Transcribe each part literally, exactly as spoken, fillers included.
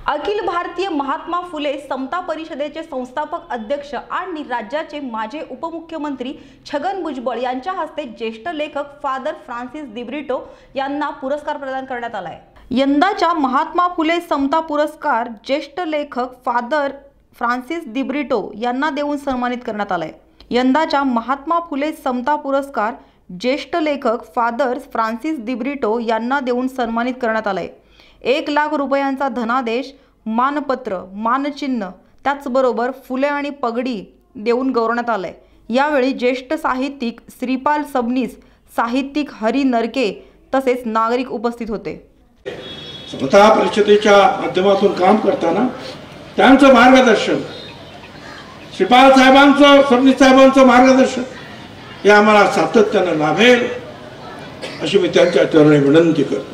अखिल भारतीय महात्मा फुले समता परिषदेचे संस्थापक अध्यक्ष आणि राज्याचे माजी उपमुख्यमंत्री छगन भुजबळ यांच्या हस्ते ज्येष्ठ लेखक फादर फ्रान्सिस दिब्रिटो यांना पुरस्कार प्रदान करण्यात आला आहे। यंदाच्या महात्मा फुले समता पुरस्कार ज्येष्ठ लेखक फादर फ्रान्सिस दिब्रिटो यांना देऊन सन्मानित करण्यात आला आहे। यंदाच्या महात्मा फुले समता पुरस्कार ज्येष्ठ लेखक फादर फ्रान्सिस दिब्रिटो यांना देऊन सन्मानित करण्यात आला आहे। एक लाख रुपयांचा धनादेश, मानपत्र, मानचिन्ह त्याचबरोबर फुले आणि पगडी देऊन गौरवण्यात आले। यावेळी ज्येष्ठ साहित्यिक श्रीपाल सबनीस, साहित्यिक हरी नरके तसेच नागरिक उपस्थित होते। समता परिषदेच्या माध्यमातून काम करताना त्यांचं मार्गदर्शन, श्रीपाल साहेबांचं, सबनीस साहेबांचं मार्गदर्शन हे आम्हाला सातत्याने लाभेल अशी मी त्यांच्या चरणी विनंती करतो।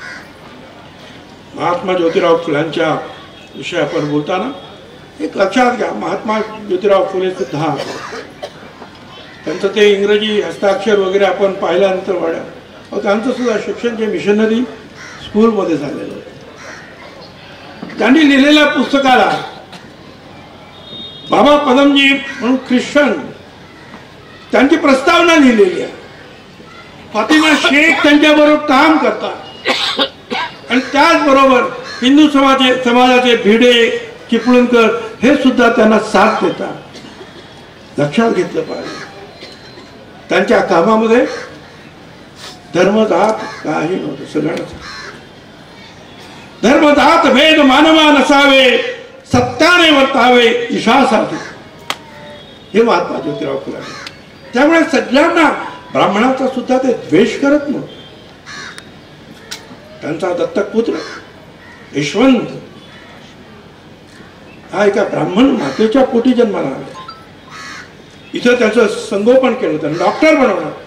महात्मा ज्योतिराव फुल्यांच्या विषयी आपण बोलताना एक लक्षात घ्या, महात्मा ज्योतिराव फुले सुद्धा त्यांचं ते इंग्रजी हस्ताक्षर वगैरे आपण पाहिल्यानंतर वाढ्या त्यांचं सुद्धा शिक्षण जे मिशनरी स्कूलमध्ये झालेलं होतं। त्यांनी लिहिलेल्या पुस्तकाला बाबा पदमजी म्हणून ख्रिश्चन त्यांची प्रस्तावना लिहिलेली आहे। फातिमा शेख त्यांच्याबरोबर काम करतात आणि त्याचबरोबर हिंदू समाज समाजाचे भिडे, चिपळूणकर हे सुद्धा त्यांना साथ देतात। लक्षात घेतलं पाहिजे त्यांच्या कामामध्ये धर्मजात काही नव्हतं, सगळ्यांच धर्मजात भेद मानवा नसावे, सत्याने वर्तावे ईशासाठी हे महात्मा ज्योतिराव फुले। त्यामुळे सगळ्यांना ब्राह्मणाचा सुद्धा ते द्वेष करत नव्हते। त्यांचा दत्तक पुत्र यशवंत हा एका ब्राह्मण मातेच्या पोटी जन्माला आला। इथं त्याचं संगोपन केलं, त्यांना डॉक्टर बनवलं।